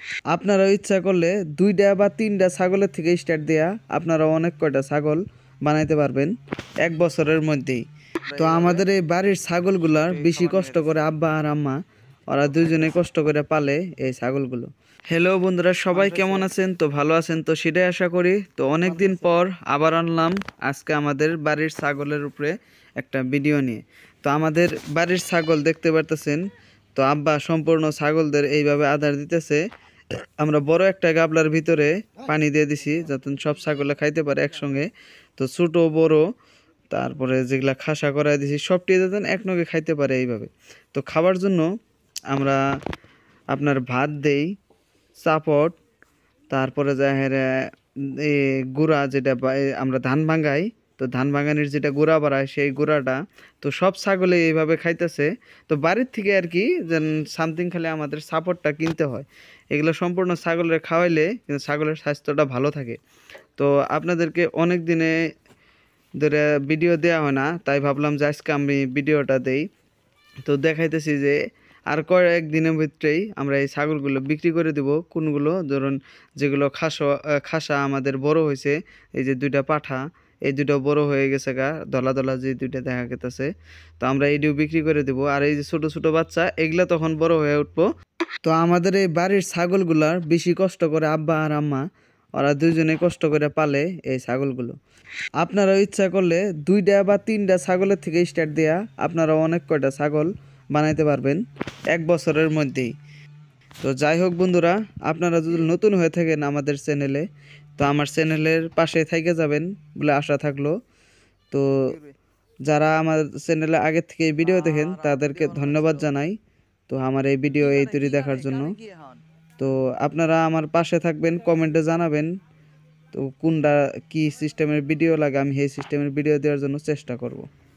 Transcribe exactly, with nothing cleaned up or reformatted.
আপনারাও ইচ্ছা করলে দুইটা বা তিনটা ছাগলের থেকে স্টার্ট দেয়া আপনারা অনেক কয়টা ছাগল বানাইতে পারবেন এক বছরের মধ্যেই। তো আমাদের এই বাড়ির ছাগলগুলার বেশি কষ্ট করে আব্বা আর আম্মা, ওরা দুইজনে কষ্ট করে পালে এই ছাগলগুলো। হ্যালো বন্ধুরা, সবাই কেমন আছেন? তো ভালো আছেন তো সেটাই আশা করি। তো অনেক দিন পর আবার আনলাম আজকে আমাদের বাড়ির ছাগলের উপরে একটা ভিডিও নিয়ে। তো আমাদের বাড়ির ছাগল দেখতে পারতেছেন, তো আব্বা সম্পূর্ণ ছাগলদের এইভাবে আধার দিতেছে। আমরা বড় একটা গাবলার ভিতরে পানি দিয়ে দিছি যাতে সব ছাগলে খাইতে পারে একসঙ্গে। তো ছোট বড় তারপরে যেগুলা খাসা করাই দিছি সবটি যাতে একনগে খাইতে পারে এইভাবে। তো খাবার জন্য আমরা আপনার ভাত দেই, চাপট, তারপরে যায় হেরে এ গুঁড়া যেটা বা- এ আমরা ধান ভাঙাই, তো ধান ভাঙানির যেটা গুঁড়া বাড়ায় সেই গুঁড়াটা। তো সব ছাগলে এইভাবে খাইতেছে। তো বাড়ির থেকে আর কি যেন সামথিং খালি আমাদের সাপোর্টটা কিনতে হয়। এগুলো সম্পূর্ণ ছাগলের খাওয়াইলে কিন্তু ছাগলের স্বাস্থ্যটা ভালো থাকে। তো আপনাদেরকে অনেক দিনে ধরে ভিডিও দেওয়া হয় না, তাই ভাবলাম যে আজকে আমি ভিডিওটা দেই। তো দেখাইতেছি যে আর কয়েক দিনের ভিতরেই আমরা এই ছাগলগুলো বিক্রি করে দেব। কোনগুলো ধরুন যেগুলো খাসা খাসা আমাদের বড় হয়েছে, এই যে দুইটা পাঠা, এই দুটো বড় হয়ে গেছে গা, দলা দলা যে দুইটা দেখা গেতেছে, তো আমরা এইটিও বিক্রি করে দেব। আর এই যে ছোট ছোট বাচ্চা, এগুলা তখন বড় হয়ে উঠবো। তো আমাদের এই বাড়ির ছাগলগুলার বেশি কষ্ট করে আব্বা আর আম্মা, ওরা দুইজনে কষ্ট করে পালে এই ছাগলগুলো। আপনারাও ইচ্ছা করলে দুইটা বা তিনটা ছাগলের থেকে স্টার্ট দেয়া আপনারা অনেক কয়টা ছাগল বানাইতে পারবেন এক বছরের মধ্যেই। তো যাই হোক বন্ধুরা, আপনারা যদি নতুন হয়ে থাকেন আমাদের চ্যানেলে, তো আমার চ্যানেলের পাশে থেকে যাবেন বলে আশা থাকলো। তো যারা আমার চ্যানেলে আগে থেকে এই ভিডিও দেখেন তাদেরকে ধন্যবাদ জানাই। তো আমার এই ভিডিও এই তৈরি দেখার জন্য। তো আপনারা আমার পাশে থাকবেন, কমেন্টে জানাবেন তো কোনটা কি সিস্টেমের ভিডিও লাগে, আমি সেই সিস্টেমের ভিডিও দেওয়ার জন্য চেষ্টা করব।